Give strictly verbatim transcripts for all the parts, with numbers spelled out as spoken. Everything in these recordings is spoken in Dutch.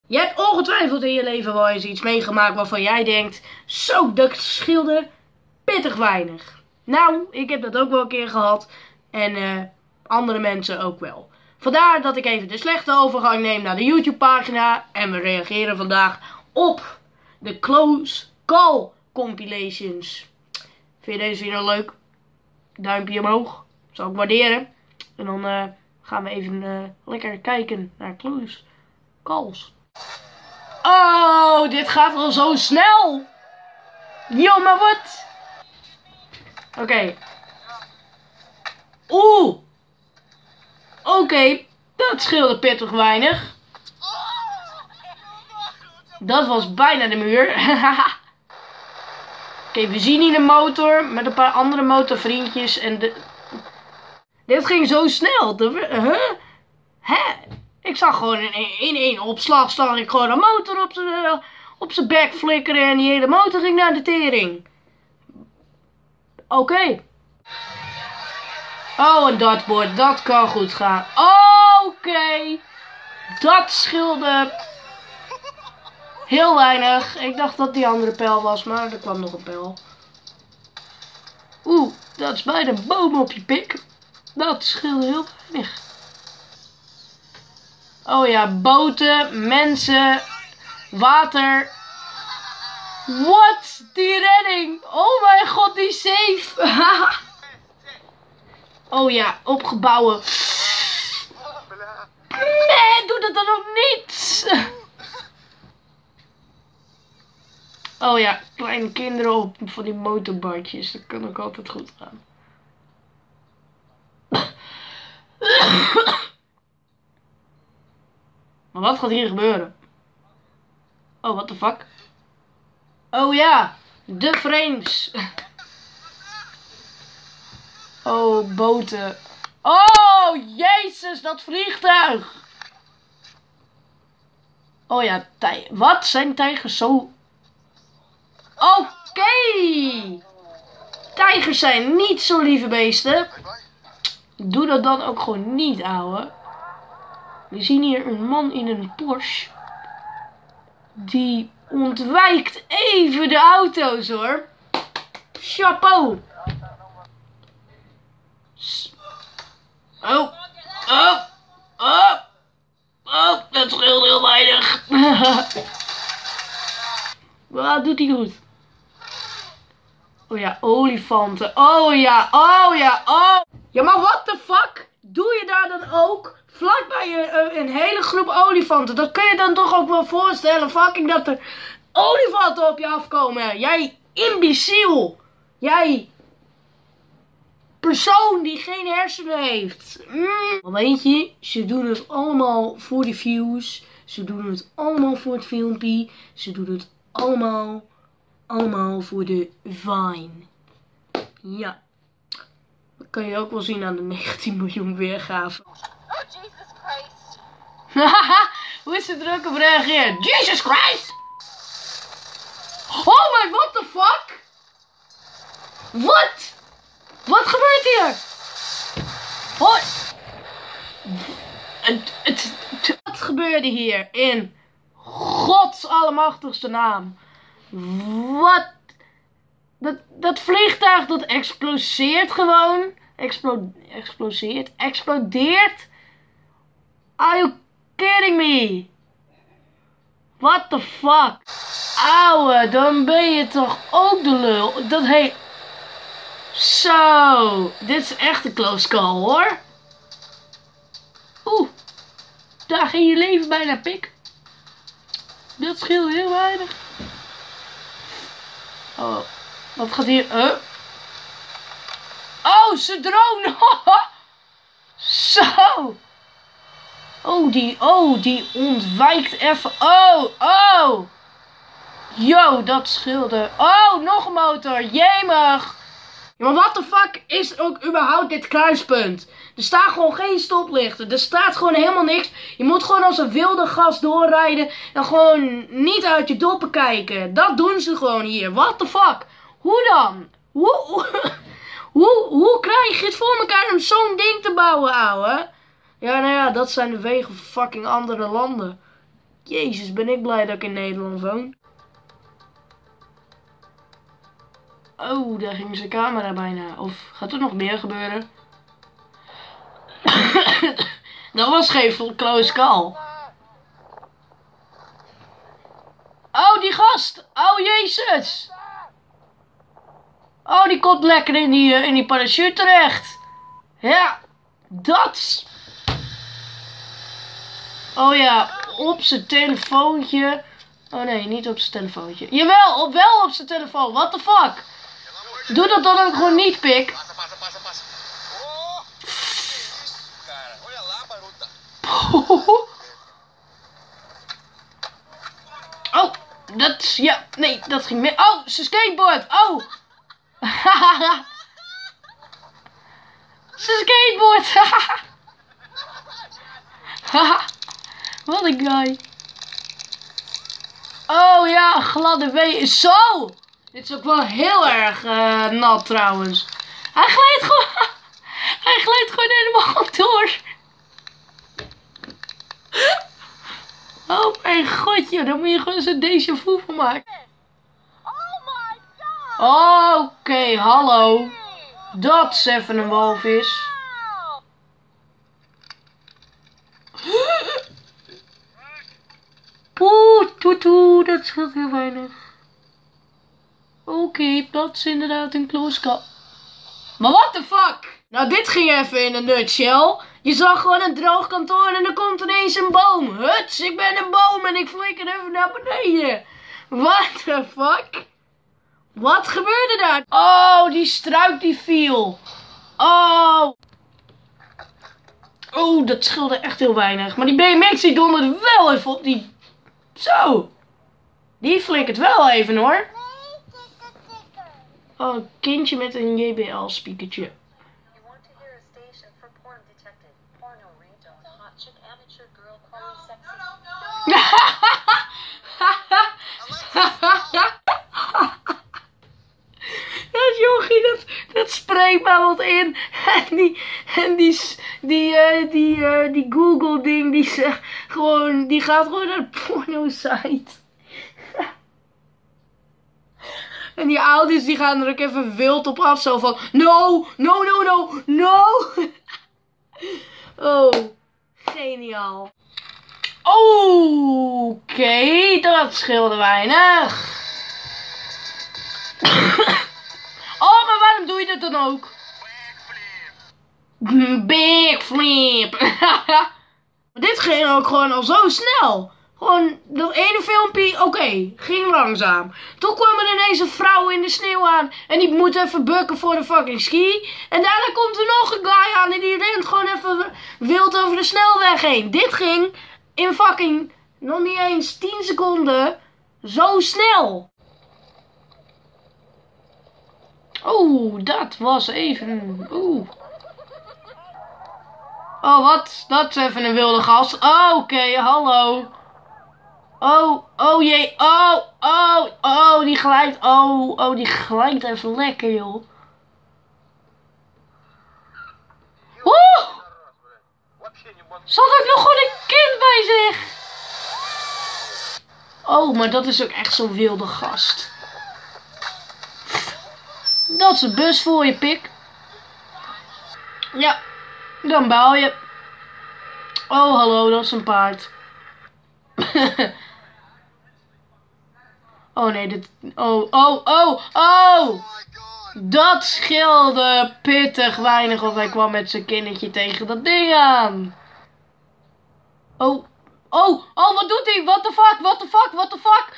Je hebt ongetwijfeld in je leven wel eens iets meegemaakt waarvan jij denkt, zo, dat scheelde pittig weinig. Nou, ik heb dat ook wel een keer gehad en uh, andere mensen ook wel. Vandaar dat ik even de slechte overgang neem naar de YouTube pagina en we reageren vandaag op de Close Call compilations. Vind je deze video leuk? Duimpje omhoog, zou ik waarderen. En dan uh, gaan we even uh, lekker kijken naar Close Calls. Oh, dit gaat wel zo snel. Yo, maar wat? Oké. Okay. Oeh. Oké, okay, dat scheelde pittig weinig. Dat was bijna de muur. Oké, okay, we zien hier een motor met een paar andere motorvriendjes. En de... Dit ging zo snel. De... Huh? Hè? Ik zag gewoon in, in één opslag zag ik gewoon een motor op zijn op zijn bek flikkeren en die hele motor ging naar de tering. Oké. Okay. Oh, een dartboard, dat kan goed gaan. Oké. Okay. Dat scheelde heel weinig. Ik dacht dat die andere pijl was, maar er kwam nog een pijl. Oeh, dat is bijna een boom op je pik. Dat scheelde heel weinig. Oh ja, boten, mensen, water. Wat? Die redding. Oh mijn god, die safe. Oh ja, opgebouwen. Nee, doe dat dan ook niet. Oh ja, kleine kinderen op van die motorbandjes. Dat kan ook altijd goed gaan. Maar wat gaat hier gebeuren? Oh, what the fuck? Oh ja, de frames. Oh, boten. Oh, jezus, dat vliegtuig. Oh ja, tij. Wat? Zijn tijgers zo... Oké. Okay. Tijgers zijn niet zo lieve beesten. Doe dat dan ook gewoon niet, ouwe. We zien hier een man in een Porsche. Die ontwijkt even de auto's, hoor. Chapeau. Oh. Oh. Oh. Oh. Dat scheelt heel weinig. Wat doet hij goed? Oh ja, olifanten. Oh ja. Oh ja. Oh. Ja, maar what the fuck? Doe je daar dan ook vlakbij je een hele groep olifanten? Dat kun je dan toch ook wel voorstellen, fucking, dat er olifanten op je afkomen. Jij imbeciel. Jij persoon die geen hersenen heeft. Mm. Weet je, ze doen het allemaal voor de views. Ze doen het allemaal voor het filmpje. Ze doen het allemaal, allemaal voor de Vine. Ja. Dat kan je ook wel zien aan de negentien miljoen weergaven. Oh, Jesus Christ. Hoe is ze druk op reageert? Jesus Christ! Oh my, what the fuck? Wat? Wat gebeurt hier? Hoi. Het, het, het, wat gebeurde hier in Gods allemachtigste naam? Wat? Dat, dat vliegtuig dat exploseert gewoon. Explo exploseert. Explodeert. Are you kidding me? What the fuck? Ouwe, dan ben je toch ook de lul. Dat heet... Zo. Dit is echt een close call, hoor. Oeh. Daar ging je leven bijna pik. Dat scheelt heel weinig. Oh. Wat gaat hier? Uh? Oh, ze drone. Zo. Oh, die, oh, die ontwijkt even. Oh, oh. Yo, dat scheelde. Oh, nog een motor. Jemig. Ja, maar what the fuck is ook überhaupt dit kruispunt? Er staan gewoon geen stoplichten. Er staat gewoon helemaal niks. Je moet gewoon als een wilde gast doorrijden. En gewoon niet uit je doppen kijken. Dat doen ze gewoon hier. What the fuck? Hoe dan? Hoe, hoe, hoe, hoe krijg je het voor elkaar om zo'n ding te bouwen, ouwe? Ja, nou ja, dat zijn de wegen van fucking andere landen. Jezus, ben ik blij dat ik in Nederland woon. Oh, daar ging zijn camera bijna. Of gaat er nog meer gebeuren? Dat was geen close call. Oh, die gast. Oh, Jezus. Oh, die komt lekker in die, uh, in die parachute terecht. Ja, dat. Oh ja, op zijn telefoontje. Oh nee, niet op zijn telefoontje. Jawel, op, wel op zijn telefoon. What the fuck? Doe dat dan ook gewoon niet, pik. Oh, dat, ja, nee, dat ging mee. Oh, zijn skateboard. Oh. Zijn skateboard. Wat een guy. Oh ja, gladde wegen. Zo. Dit is ook wel heel erg uh, nat trouwens. Hij glijdt gewoon. Hij glijdt gewoon helemaal door. Oh mijn god, joh, daar moet je gewoon zo'n déjà vu van maken. Oké, okay, hallo. Dat is even een walvis. Poeh, toe toe, dat scheelt heel weinig. Oké, okay, dat is inderdaad een close call. Maar what the fuck? Nou, dit ging even in een nutshell. Je zag gewoon een droog kantoor en er komt ineens een boom. Huts, ik ben een boom en ik flikker even naar beneden. What the fuck? Wat gebeurde daar? Oh, die struik die viel. Oh. Oh, dat scheelde echt heel weinig. Maar die B M X die donderde wel even op die... Zo. Die flikkert wel even hoor. Oh, een kindje met een J B L-speakertje. Dat jochie, dat, dat spreekt maar wat in. En die, en die, die, uh, die, uh, die Google ding, die zegt gewoon, die gaat gewoon naar de porno site. En die ouders die gaan er ook even wild op af, zo van, no, no, no, no, no. Oh, geniaal. Oké, okay, dat scheelde weinig. Oh, maar waarom doe je dat dan ook? Big flip. Dit ging ook gewoon al zo snel. Gewoon dat ene filmpje, oké, okay, ging langzaam. Toen kwam er ineens een vrouw in de sneeuw aan. En die moet even bukken voor de fucking ski. En daarna komt er nog een guy aan en die rent gewoon even wild over de snelweg heen. Dit ging in fucking nog niet eens tien seconden zo snel. Oeh, dat was even... Oeh. Oh, wat? Dat is even een wilde gast. Oh, oké, okay, hallo. Oh, oh jee. Oh, oh, oh, die glijdt. Oh, oh, die glijdt even lekker, joh. Oeh! Zat ook nog gewoon een kind bij zich. Oh, maar dat is ook echt zo'n wilde gast. Dat is een bus voor je, pik. Ja, dan baal je. Oh, hallo, dat is een paard. Oh nee, dit... Oh, oh, oh, oh! Dat scheelde pittig weinig of hij kwam met zijn kindertje tegen dat ding aan. Oh, oh, oh, wat doet hij? What the fuck, what the fuck, what the fuck?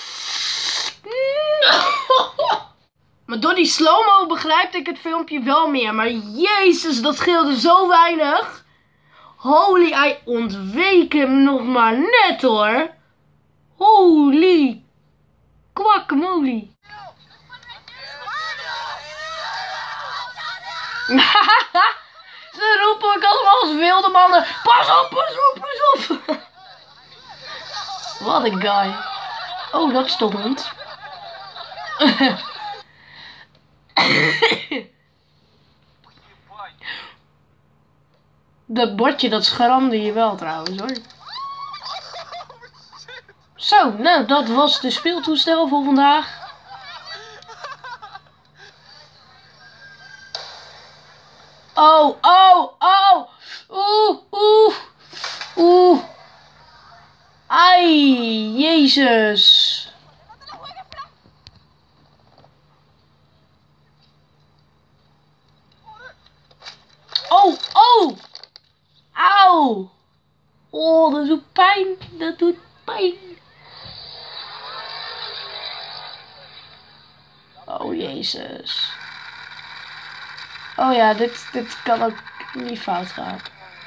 Maar door die slow-mo begrijpte ik het filmpje wel meer. Maar jezus, dat scheelde zo weinig. Holy, hij ontweek hem nog maar net hoor. Holy kwakkemolie. Ze roepen ook allemaal als wilde mannen. Pas op, pas op, pas op. Wat een guy. Oh, dat is de hond. Dat bordje, dat schramde je wel trouwens hoor. Zo, nou dat was de speeltoestel voor vandaag. Oh, oh, oh. Oeh, oeh, oeh. Ai, Jezus. Oh, oh. Auw. Oh, dat doet pijn. Dat doet pijn. Oh, Jezus. Oh ja, dit, dit kan ook niet fout gaan.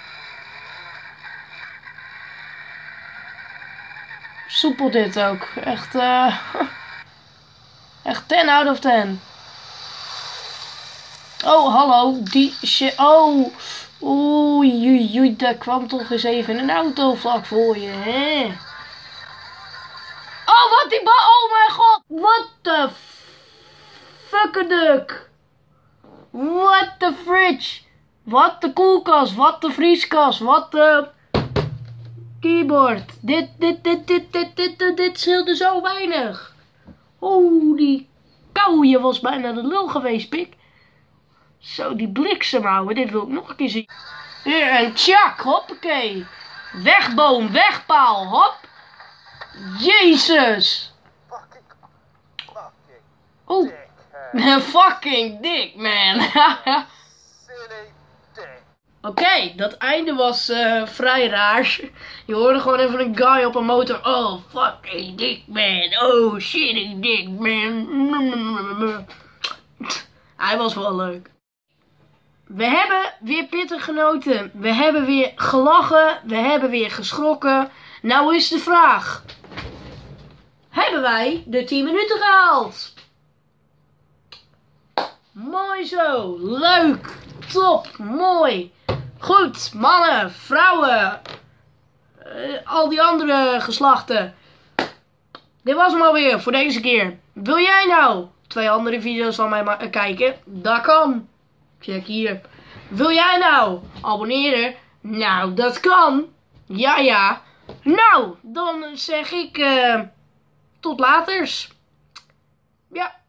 Soepel dit ook. Echt, uh, echt ten out of ten. Oh, hallo. Die shit. Oh. Oei, oei, oei. Daar kwam toch eens even een auto vlak voor je, hè? Oh, wat die bal. Oh mijn god. What the fuckaduk. What the fridge. Wat de koelkast. Wat de vrieskast. Wat de keyboard. Dit, dit, dit, dit, dit, dit, dit, dit scheelde zo weinig. Oh, die kou. Je was bijna de lul geweest, pik. Zo, die bliksemouwen. Dit wil ik nog een keer zien. Hier, en tjak. Hoppakee. Wegboom. Wegpaal. Hop. Jezus. Fucking, fucking Oh. dick. Fucking dik, man. Silly dick. Oké, okay, dat einde was uh, vrij raar. Je hoorde gewoon even een guy op een motor. Oh, fucking dik, man. Oh, shitty dik, man. Hij was wel leuk. We hebben weer pittig genoten. We hebben weer gelachen. We hebben weer geschrokken. Nou is de vraag. Hebben wij de tien minuten gehaald? Mooi zo. Leuk. Top. Mooi. Goed. Mannen, vrouwen. Uh, al die andere geslachten. Dit was hem alweer voor deze keer. Wil jij nou twee andere video's van mij uh, kijken? Dat kan. Check hier. Wil jij nou abonneren? Nou, dat kan. Ja, ja. Nou, dan zeg ik uh, tot laters. Ja.